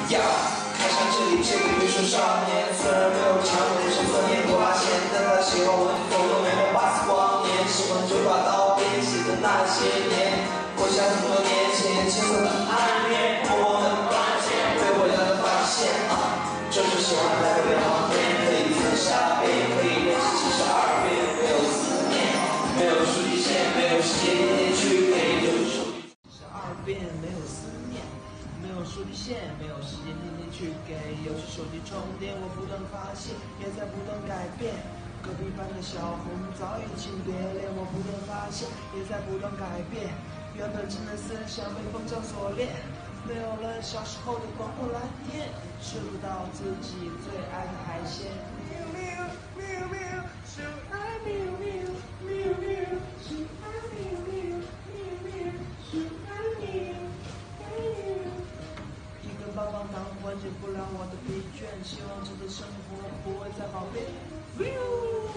呀，看上这里这个优秀少年，虽然没有强，我的身份也不发现，但他喜欢我的风格，没有八次光年，喜欢就把刀边写的那些年，过下很多年前青涩的暗恋，我能发现，被我俩的发现啊，就是喜欢来回航天，可以32遍，可以练习72遍，没有思念，没有数据线，没有时间天天去给，就是手机72遍，没有思念。没有数据线，没有时间天天去给游戏手机充电，我不断发现，也在不断改变。隔壁班的小红早已经别恋，我不断发现，也在不断改变。原本真的思想被封箱锁链，没有了小时候的广阔蓝天，吃不到自己最爱的海鲜。喵喵喵喵，就爱喵喵喵喵，就爱喵喵喵喵，就爱喵。一根棒棒糖缓解不了我的疲倦，希望这个生活不会再好变。